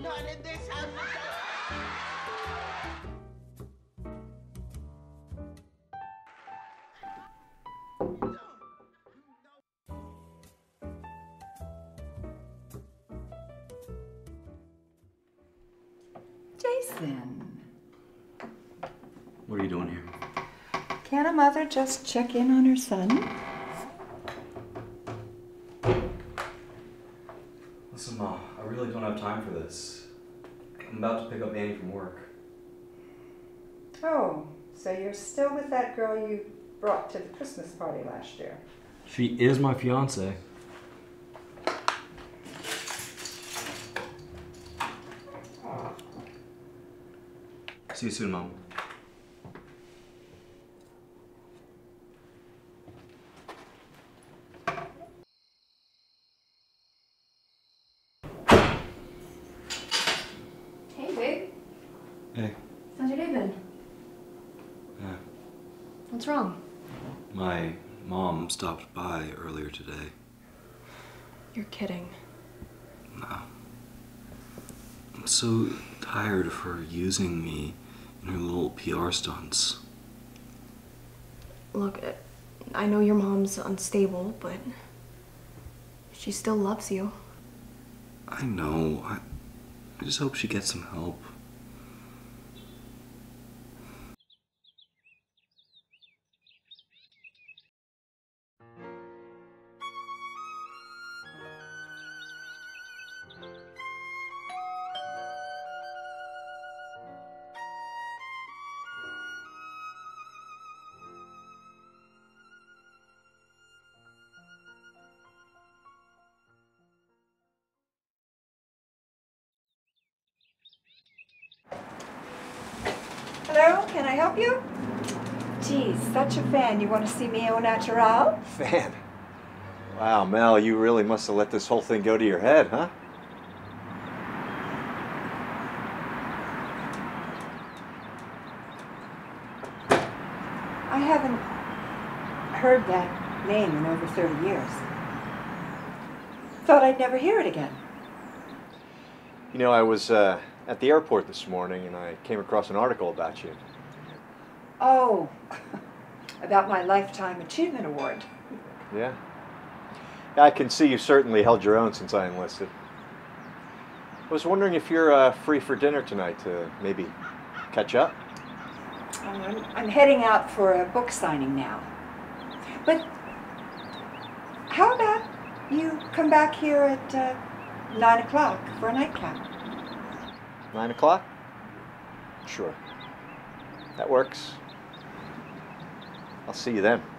not in this house. Jason. What are you doing here? Can a mother just check in on her son? Listen, Ma, I really don't have time for this. I'm about to pick up Annie from work. Oh, so you're still with that girl you brought to the Christmas party last year? She is my fiance. See you soon, Mom. Hey, babe. Hey. How's your day been? Yeah. What's wrong? My mom stopped by earlier today. You're kidding. No. I'm so tired of her using me in her little PR stunts. Look, I know your mom's unstable, but she still loves you. I know. I just hope she gets some help. Hello, can I help you? Geez, such a fan. You want to see me au natural? Fan. Wow, Mel, you really must have let this whole thing go to your head, huh? I haven't heard that name in over 30 years. Thought I'd never hear it again. You know, I was at the airport this morning and I came across an article about you. Oh, about my Lifetime Achievement Award. Yeah? I can see you've certainly held your own since I enlisted. I was wondering if you're free for dinner tonight to maybe catch up? I'm heading out for a book signing now. But how about you come back here at 9 o'clock for a nightcap? 9 o'clock? Sure. That works. I'll see you then.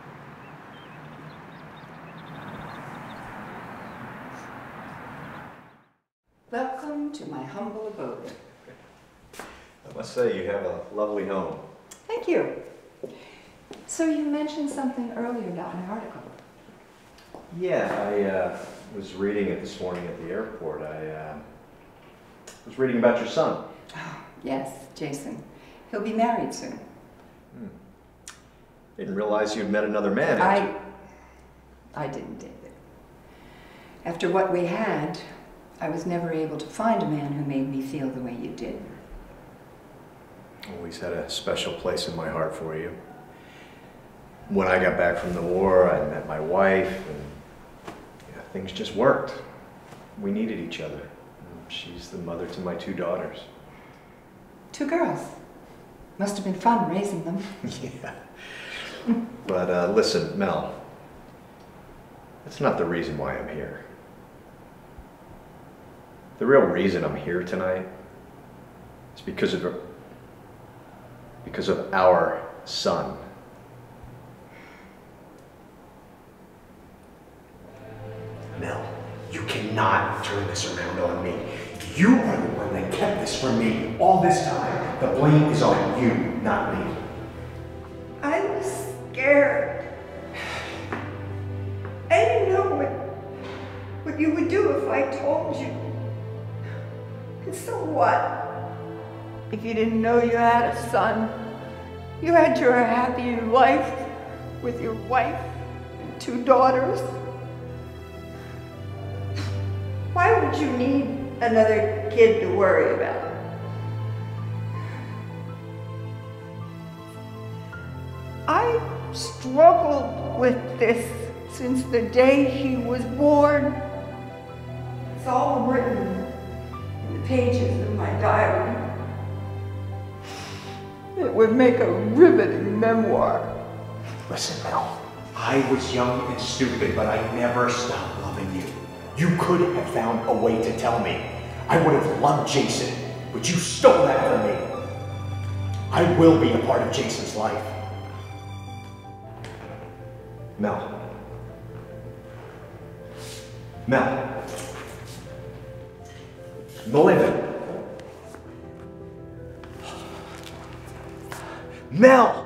Welcome to my humble abode. I must say, you have a lovely home. Thank you. So you mentioned something earlier about my article. Yeah, I was reading it this morning at the airport. I was reading about your son. Oh, yes, Jason. He'll be married soon. Didn't realize you'd met another man. I didn't, David. After what we had, I was never able to find a man who made me feel the way you did. Always had a special place in my heart for you. When I got back from the war, I met my wife, and things just worked. We needed each other. She's the mother to my 2 daughters. 2 girls. Must have been fun raising them. Yeah. But listen, Mel, that's not the reason why I'm here. The real reason I'm here tonight is because of our son. Mel, you cannot turn this around on me. You are the one that kept this from me all this time. The blame is on you, not me. I was scared. I didn't know what you would do if I told you. And so what? If you didn't know you had a son, you had your happy life with your wife and 2 daughters. Why would you need another kid to worry about. I struggled with this since the day he was born. It's all written in the pages of my diary. It would make a riveting memoir. Listen, Mel, I was young and stupid, but I never stopped loving you. You could have found a way to tell me. I would have loved Jason, but you stole that from me. I will be a part of Jason's life. Mel. Mel. Melinda. Mel!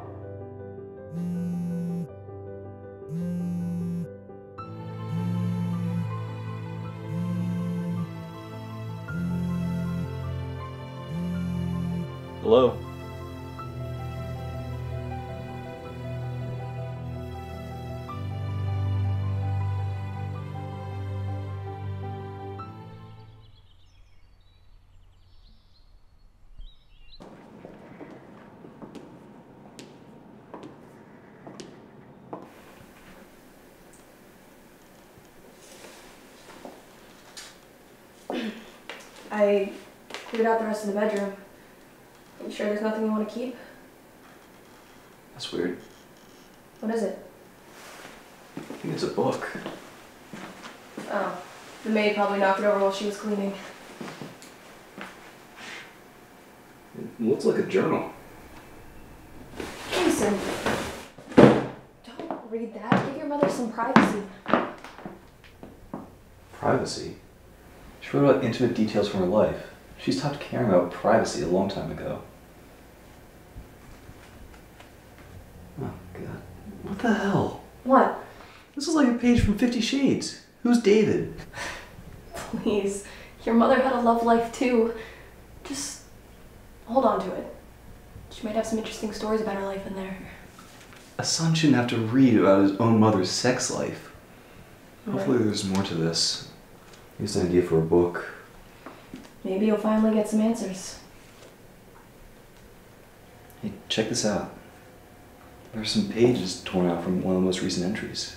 Hello? I cleared out the rest of the bedroom. You sure there's nothing you want to keep? That's weird. What is it? I think it's a book. Oh, the maid probably knocked it over while she was cleaning. It looks like a journal. Jason, don't read that. Give your mother some privacy. Privacy? She wrote about intimate details from her life. She stopped caring about privacy a long time ago. Oh, God. What the hell? What? This is like a page from 50 Shades. Who's David? Please. Your mother had a love life too. Just hold on to it. She might have some interesting stories about her life in there. A son shouldn't have to read about his own mother's sex life. Right. Hopefully there's more to this. Here's an idea for a book. Maybe you'll finally get some answers. Hey, check this out. There are some pages torn out from one of the most recent entries.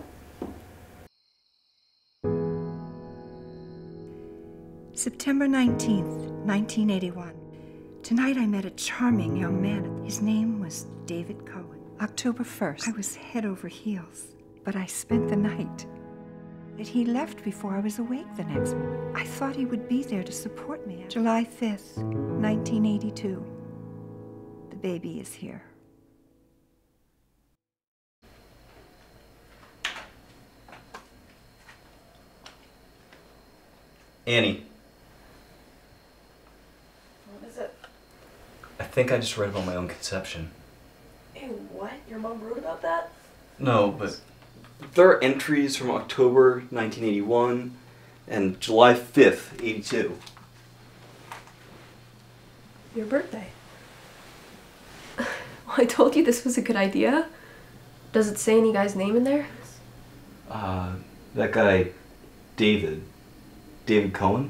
September 19th, 1981. Tonight I met a charming young man. His name was David Cohen. October 1st, I was head over heels, but I spent the night. That he left before I was awake the next morning. I thought he would be there to support me. July 5th, 1982. The baby is here. Annie, What is it? I think I just read about my own conception. Ew, what? Your mom wrote about that? No, but there are entries from October 1981 and July 5th, 82. Your birthday. Well, I told you this was a good idea. Does it say any guy's name in there? That guy, David. David Cohen?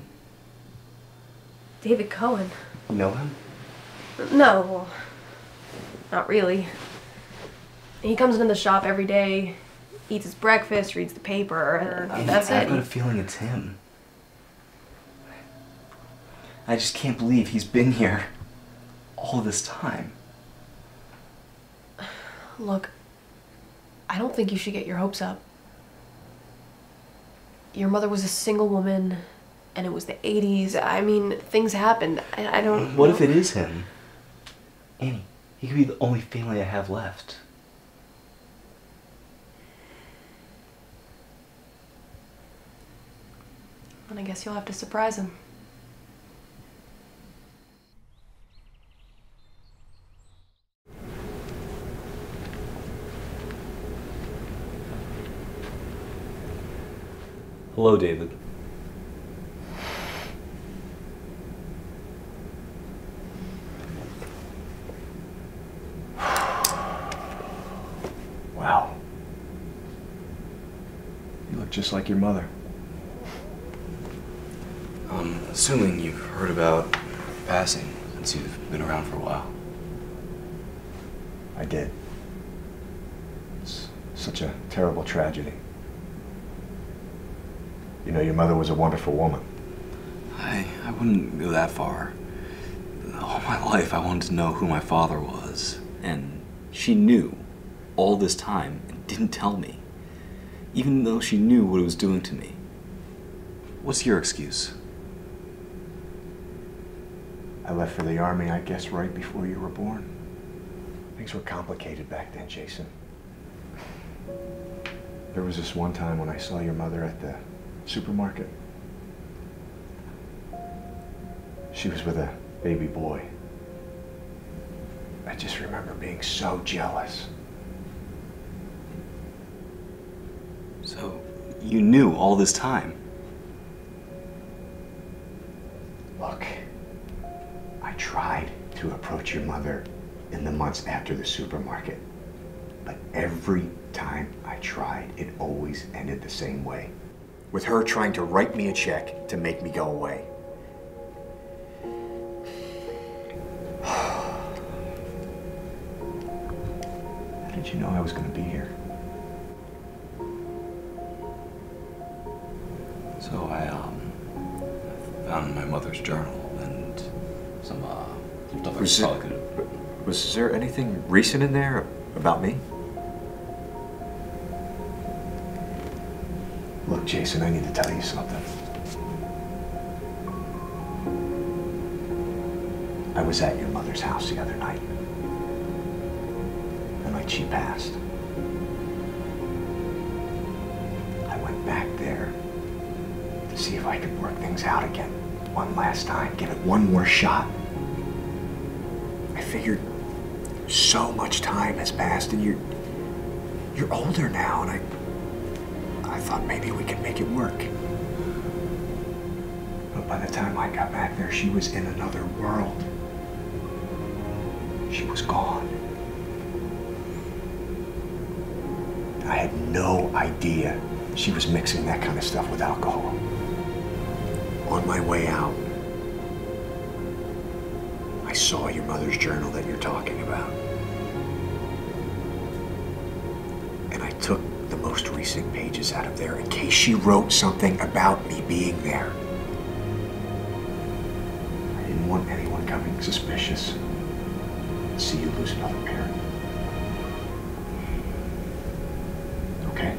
David Cohen. You know him? No, well, not really. He comes into the shop every day, eats his breakfast, reads the paper, and that's I've it. got a feeling it's him. I just can't believe he's been here all this time. Look, I don't think you should get your hopes up. Your mother was a single woman, and it was the 80s. I mean, things happened. I don't... What if it is him? Annie, he could be the only family I have left. And I guess you'll have to surprise him. Hello, David. Wow. You look just like your mother. assuming you've heard about passing since you've been around for a while. I did. It's such a terrible tragedy. You know, your mother was a wonderful woman. I wouldn't go that far. All my life I wanted to know who my father was. And she knew all this time and didn't tell me. Even though she knew what it was doing to me. What's your excuse? I left for the Army, I guess, right before you were born. Things were complicated back then, Jason. There was this one time when I saw your mother at the supermarket. She was with a baby boy. I just remember being so jealous. So, you knew all this time? Look, I tried to approach your mother in the months after the supermarket, but every time I tried, it always ended the same way. With her trying to write me a check to make me go away. How did you know I was going to be here? So I found my mother's journal and some stuff I probably could have. Was there anything recent in there about me? Look, Jason, I need to tell you something. I was at your mother's house the other night. The night she passed. I went back there to see if I could work things out again. One last time, give it one more shot. I figured so much time has passed and you're older now, and I thought maybe we could make it work. But by the time I got back there, she was in another world. She was gone. I had no idea she was mixing that kind of stuff with alcohol. On my way out, I saw your mother's journal that you're talking about. And I took the most recent pages out of there in case she wrote something about me being there. I didn't want anyone coming suspicious to see you lose another parent. Okay?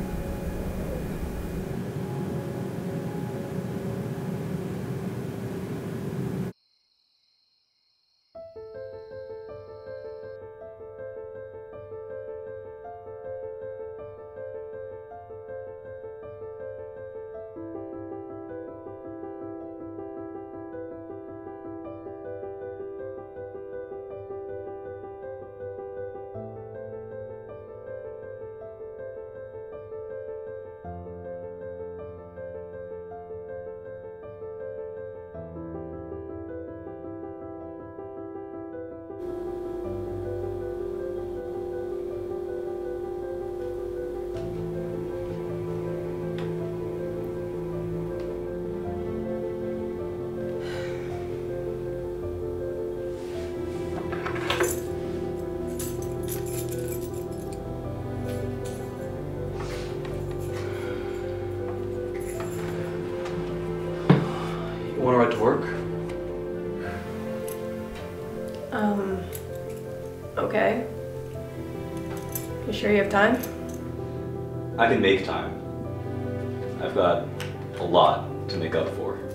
Want to ride to work? Okay. You sure you have time? I can make time. I've got a lot to make up for.